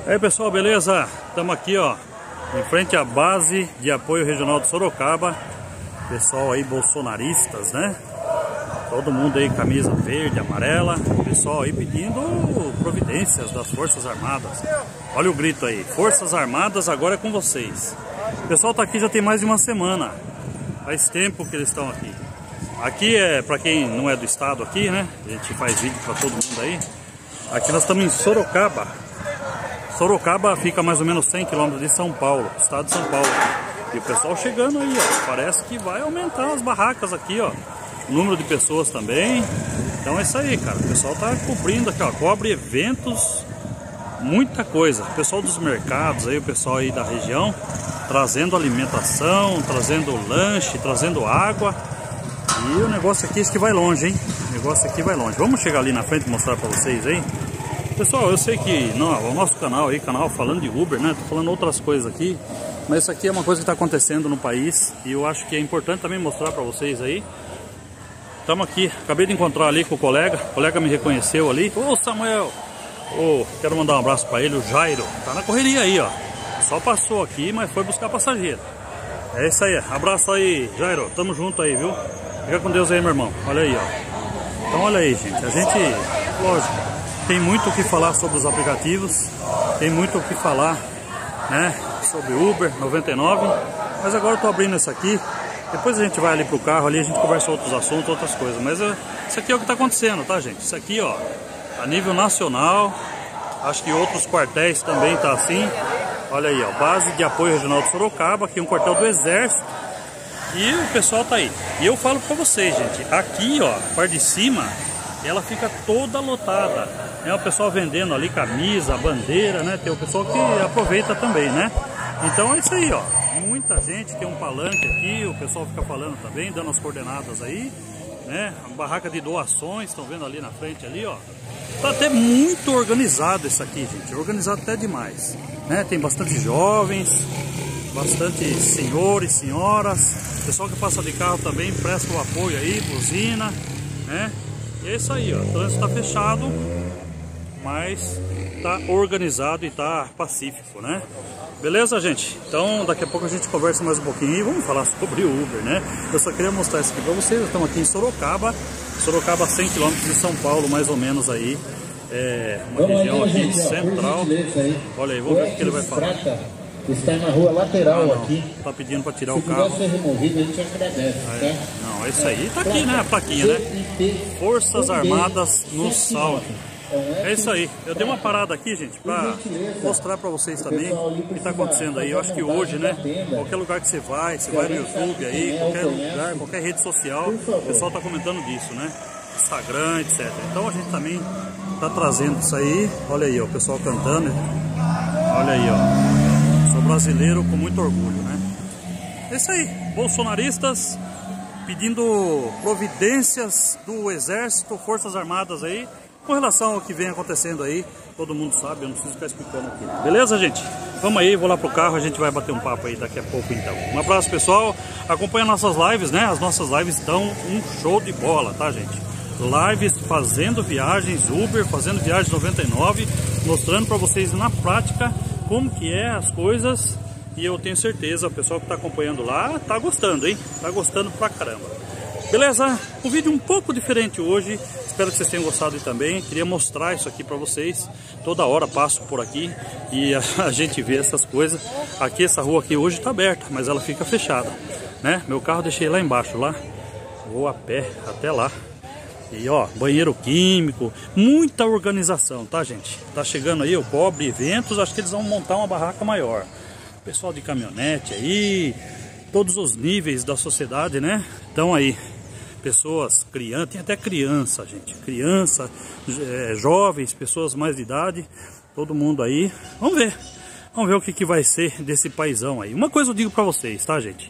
E aí pessoal, beleza? Estamos aqui ó, em frente à base de apoio regional de Sorocaba. Pessoal aí bolsonaristas, né? Todo mundo aí camisa verde, amarela. Pessoal aí pedindo providências das Forças Armadas. Olha o grito aí, Forças Armadas agora é com vocês. O pessoal tá aqui já tem mais de uma semana. Faz tempo que eles estão aqui. Aqui é, para quem não é do estado aqui, né? A gente faz vídeo para todo mundo aí. Aqui nós estamos em Sorocaba. Sorocaba fica mais ou menos 100 km de São Paulo, estado de São Paulo. E o pessoal chegando aí, ó. Parece que vai aumentar as barracas aqui, ó. O número de pessoas também. Então é isso aí, cara. O pessoal tá cobrindo aqui, ó. Cobre eventos, muita coisa. O pessoal dos mercados aí, o pessoal aí da região, trazendo alimentação, trazendo lanche, trazendo água. E o negócio aqui é que vai longe, hein? O negócio aqui vai longe. Vamos chegar ali na frente e mostrar pra vocês aí. Pessoal, eu sei que não, o nosso canal aí, canal falando de Uber, né? Tô falando outras coisas aqui, mas isso aqui é uma coisa que está acontecendo no país e eu acho que é importante também mostrar para vocês aí. Estamos aqui, acabei de encontrar ali com o colega me reconheceu ali. Ô Samuel, quero mandar um abraço para ele, o Jairo, tá na correria aí, ó. Só passou aqui, mas foi buscar passageiro. É isso aí, abraço aí, Jairo, tamo junto aí, viu? Fica com Deus aí, meu irmão, olha aí, ó. Então olha aí, gente, a gente, lógico, tem muito o que falar sobre os aplicativos, tem muito o que falar, né, sobre Uber 99, mas agora eu tô abrindo isso aqui, depois a gente vai ali pro carro, ali a gente conversa outros assuntos, outras coisas, mas isso aqui é o que tá acontecendo, tá gente? Isso aqui, ó, a nível nacional, acho que outros quartéis também tá assim, olha aí, ó, base de apoio regional de Sorocaba, aqui um quartel do Exército, e o pessoal tá aí. E eu falo pra vocês, gente, aqui, ó, a parte de cima, ela fica toda lotada. É o pessoal vendendo ali camisa, bandeira, né? Tem o pessoal que aproveita também, né? Então é isso aí, ó. Muita gente, tem um palanque aqui, o pessoal fica falando também, dando as coordenadas aí, né? A barraca de doações, estão vendo ali na frente ali, ó. Tá até muito organizado isso aqui, gente. Organizado até demais, né? Tem bastante jovens, bastante senhores, senhoras. O pessoal que passa de carro também presta o apoio aí, buzina, né? E é isso aí, ó. O trânsito tá fechado, mas tá organizado e tá pacífico, né? Beleza, gente? Então daqui a pouco a gente conversa mais um pouquinho e vamos falar sobre o Uber, né? Eu só queria mostrar isso aqui pra vocês. Estamos aqui em Sorocaba, 100 km de São Paulo, mais ou menos aí. É uma região aqui central. Olha aí, vamos ver o que ele vai falar. Está na rua lateral aqui. Tá pedindo para tirar o carro. Se puder ser removido, a gente agradece, tá? Não, é isso aí. Tá aqui, né? A plaquinha, né? Forças Armadas no salve. É isso aí. Eu dei uma parada aqui, gente, para mostrar para vocês também o que está acontecendo aí. Eu acho que hoje, né? Qualquer lugar que você vai no YouTube aí, qualquer lugar, qualquer rede social, o pessoal tá comentando disso, né? Instagram, etc. Então a gente também tá trazendo isso aí. Olha aí, ó, o pessoal cantando. Olha aí, ó. Sou brasileiro com muito orgulho, né? É isso aí, bolsonaristas pedindo providências do Exército, Forças Armadas aí, com relação ao que vem acontecendo aí. Todo mundo sabe, eu não preciso ficar explicando aqui. Beleza, gente? Vamos aí, vou lá pro carro, a gente vai bater um papo aí daqui a pouco então. Um abraço, pessoal. Acompanha nossas lives, né? As nossas lives estão um show de bola, tá, gente? Lives fazendo viagens Uber, fazendo viagens 99, mostrando para vocês na prática como que é as coisas, e eu tenho certeza, o pessoal que está acompanhando lá tá gostando, hein? Tá gostando pra caramba. Beleza? Um vídeo um pouco diferente hoje, espero que vocês tenham gostado também. Queria mostrar isso aqui pra vocês. Toda hora passo por aqui e a gente vê essas coisas. Aqui, essa rua aqui hoje tá aberta, mas ela fica fechada, né? Meu carro deixei lá embaixo, lá. Vou a pé até lá. E ó, banheiro químico, muita organização, tá, gente? Tá chegando aí o Cobre Eventos, acho que eles vão montar uma barraca maior. Pessoal de caminhonete aí, todos os níveis da sociedade, né? Então aí, pessoas, crianças, tem até criança, gente. Criança, jovens, pessoas mais de idade, todo mundo aí. Vamos ver o que vai ser desse paizão aí. Uma coisa eu digo pra vocês, tá, gente?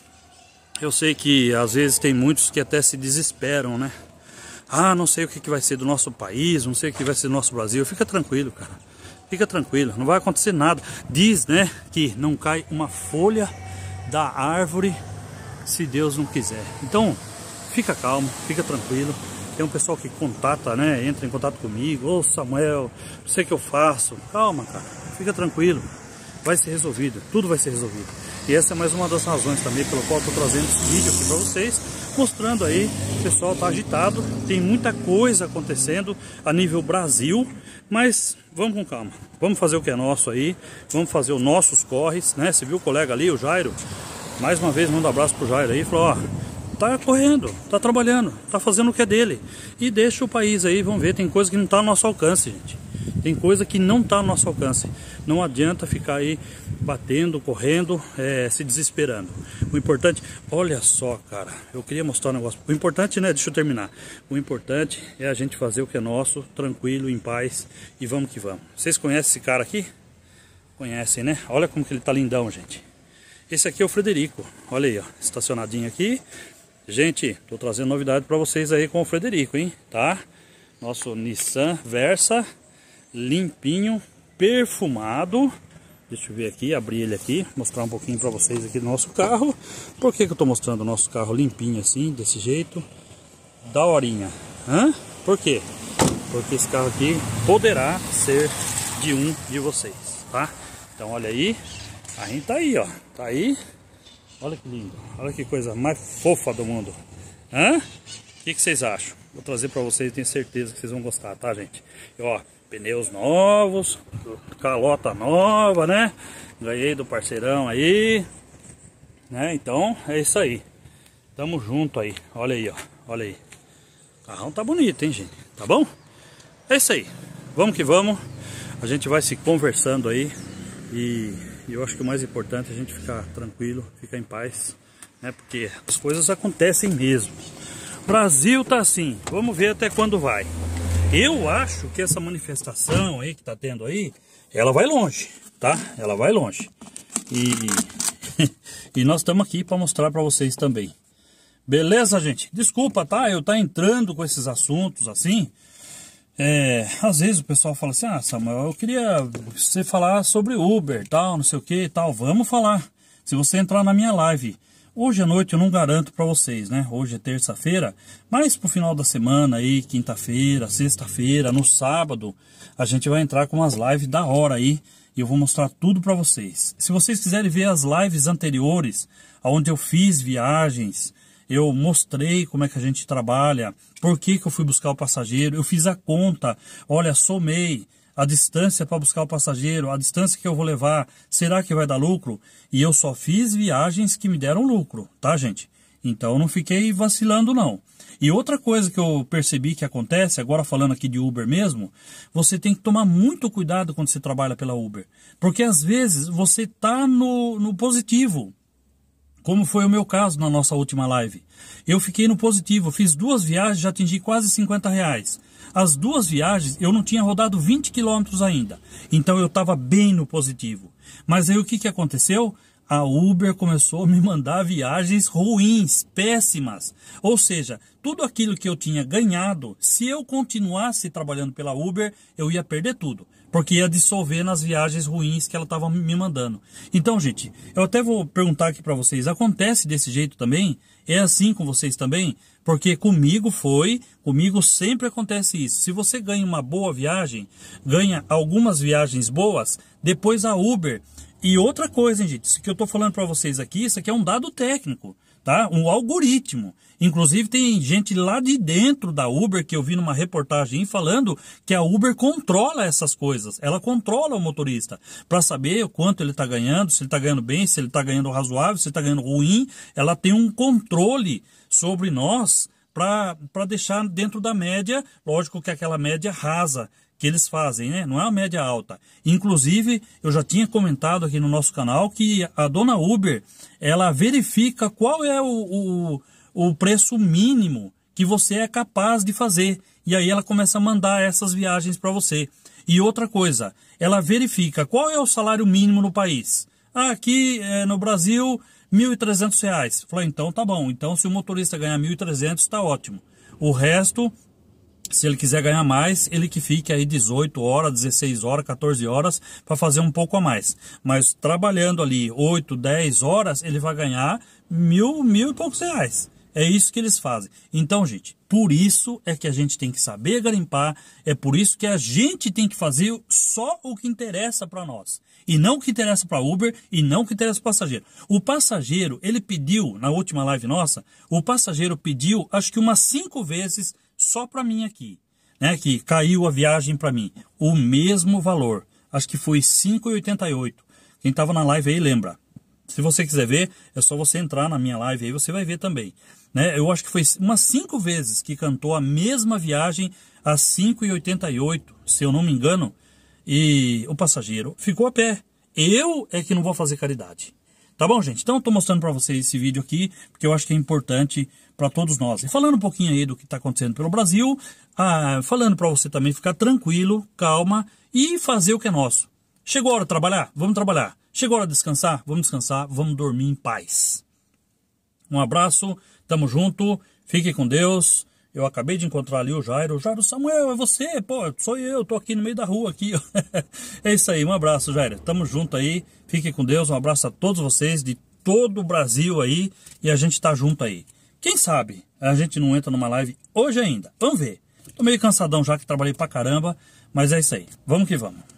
Eu sei que às vezes tem muitos que até se desesperam, né? Ah, não sei o que vai ser do nosso país, não sei o que vai ser do nosso Brasil. Fica tranquilo, cara. Fica tranquilo, não vai acontecer nada. Diz, né, que não cai uma folha da árvore se Deus não quiser. Então, fica calmo, fica tranquilo. Tem um pessoal que contata, né, entra em contato comigo. Ô Samuel, não sei o que eu faço. Calma, cara. fica tranquilo, vai ser resolvido, tudo vai ser resolvido. E essa é mais uma das razões também pelo qual eu estou trazendo esse vídeo aqui para vocês, mostrando aí, o pessoal está agitado, tem muita coisa acontecendo a nível Brasil, mas vamos com calma, vamos fazer o que é nosso aí, vamos fazer os nossos corres, né? Você viu o colega ali, o Jairo, mais uma vez manda um abraço pro Jairo aí, falou, ó, tá correndo, tá trabalhando, tá fazendo o que é dele, e deixa o país aí, vamos ver, tem coisa que não tá no nosso alcance, gente. Tem coisa que não está no nosso alcance. Não adianta ficar aí batendo, correndo, se desesperando. O importante, olha só, cara, eu queria mostrar um negócio. O importante, né, deixa eu terminar. O importante é a gente fazer o que é nosso, tranquilo, em paz, e vamos que vamos. Vocês conhecem esse cara aqui? Conhecem, né? Olha como que ele tá lindão, gente. Esse aqui é o Frederico. Olha aí, ó, estacionadinho aqui. Gente, tô trazendo novidade para vocês aí com o Frederico, hein, tá? Nosso Nissan Versa, limpinho, perfumado. Deixa eu ver aqui, abrir ele aqui, mostrar um pouquinho para vocês aqui do nosso carro. Por que que eu tô mostrando o nosso carro limpinho assim, desse jeito? Daorinha. Por quê? Porque esse carro aqui poderá ser de um de vocês, tá? Então olha aí, a gente tá aí, ó, tá aí. Olha que lindo, olha que coisa mais fofa do mundo. O que vocês acham? Vou trazer para vocês, tenho certeza que vocês vão gostar, tá, gente? E, ó, pneus novos, calota nova, né? Ganhei do parceirão aí, né? Então é isso aí. Tamo junto aí. Olha aí, ó. Olha aí. O carrão tá bonito, hein, gente? Tá bom? É isso aí. Vamos que vamos. A gente vai se conversando aí. E eu acho que o mais importante é a gente ficar tranquilo, ficar em paz, né? Porque as coisas acontecem mesmo. O Brasil tá assim. Vamos ver até quando vai. Eu acho que essa manifestação aí que tá tendo aí, ela vai longe, tá? Ela vai longe. E nós estamos aqui para mostrar para vocês também. Beleza, gente? Desculpa, tá? Eu tá entrando com esses assuntos assim. Às vezes o pessoal fala assim, Samuel, eu queria você falar sobre Uber, tal, não sei o que, tal. Vamos falar. Se você entrar na minha live hoje à noite, eu não garanto para vocês, né? Hoje é terça-feira, mas pro final da semana aí, quinta-feira, sexta-feira, no sábado, a gente vai entrar com umas lives da hora aí e eu vou mostrar tudo para vocês. Se vocês quiserem ver as lives anteriores, onde eu fiz viagens, eu mostrei como é que a gente trabalha, por que que eu fui buscar o passageiro, eu fiz a conta, olha, somei a distância para buscar o passageiro, a distância que eu vou levar, será que vai dar lucro? E eu só fiz viagens que me deram lucro, tá, gente? Então eu não fiquei vacilando, não. E outra coisa que eu percebi que acontece, agora falando aqui de Uber mesmo, você tem que tomar muito cuidado quando você trabalha pela Uber. Porque às vezes você tá no positivo, como foi o meu caso na nossa última live. Eu fiquei no positivo, fiz 2 viagens, já atingi quase R$50. As 2 viagens eu não tinha rodado 20 quilômetros ainda, então eu estava bem no positivo. Mas aí o que aconteceu? A Uber começou a me mandar viagens ruins, péssimas. Ou seja, tudo aquilo que eu tinha ganhado, se eu continuasse trabalhando pela Uber, eu ia perder tudo. Porque ia dissolver nas viagens ruins que ela estava me mandando. Então, gente, eu até vou perguntar aqui para vocês, acontece desse jeito também? É assim com vocês também? Porque comigo sempre acontece isso. Se você ganha uma boa viagem, ganha algumas viagens boas, depois a Uber... E outra coisa, hein, gente, isso que eu estou falando para vocês aqui, isso aqui é um dado técnico, tá? Um algoritmo. Inclusive tem gente lá de dentro da Uber que eu vi numa reportagem falando que a Uber controla essas coisas. Ela controla o motorista para saber o quanto ele está ganhando, se ele está ganhando bem, se ele está ganhando razoável, se ele está ganhando ruim. Ela tem um controle sobre nós para deixar dentro da média, lógico que aquela média rasa que eles fazem, né? Não é uma média alta. Inclusive, eu já tinha comentado aqui no nosso canal que a dona Uber, ela verifica qual é o preço mínimo que você é capaz de fazer. E aí ela começa a mandar essas viagens para você. E outra coisa, ela verifica qual é o salário mínimo no país. Aqui no Brasil, R$1.300. Falei, então tá bom. Então se o motorista ganhar 1.300, está ótimo. O resto... Se ele quiser ganhar mais, ele que fique aí 18 horas, 16 horas, 14 horas para fazer um pouco a mais. Mas trabalhando ali 8, 10 horas, ele vai ganhar mil e poucos reais. É isso que eles fazem. Então, gente, por isso é que a gente tem que saber garimpar, é por isso que a gente tem que fazer só o que interessa para nós. E não o que interessa para Uber e não o que interessa para o passageiro. O passageiro, ele pediu, na última live nossa, o passageiro pediu, acho que umas 5 vezes só para mim aqui, né? Que caiu a viagem para mim. O mesmo valor. Acho que foi R$ 5,88. Quem estava na live aí lembra. Se você quiser ver, é só você entrar na minha live aí, você vai ver também. Né? Eu acho que foi umas 5 vezes que cantou a mesma viagem a R$ 5,88, se eu não me engano, e o passageiro ficou a pé. Eu é que não vou fazer caridade. Tá bom, gente? Então eu tô mostrando para vocês esse vídeo aqui, porque eu acho que é importante para todos nós. E falando um pouquinho aí do que está acontecendo pelo Brasil, falando para você também ficar tranquilo, calma e fazer o que é nosso. Chegou a hora de trabalhar? Vamos trabalhar. Chegou a hora de descansar? Vamos descansar, vamos dormir em paz. Um abraço, tamo junto, fique com Deus. Eu acabei de encontrar ali o Jairo. Jairo, Samuel, é você? Pô, sou eu, tô aqui no meio da rua aqui. É isso aí, um abraço, Jairo. Tamo junto aí, fique com Deus, um abraço a todos vocês de todo o Brasil aí. E a gente tá junto aí. Quem sabe a gente não entra numa live hoje ainda. Vamos ver. Tô meio cansadão já que trabalhei pra caramba, mas é isso aí. Vamos que vamos.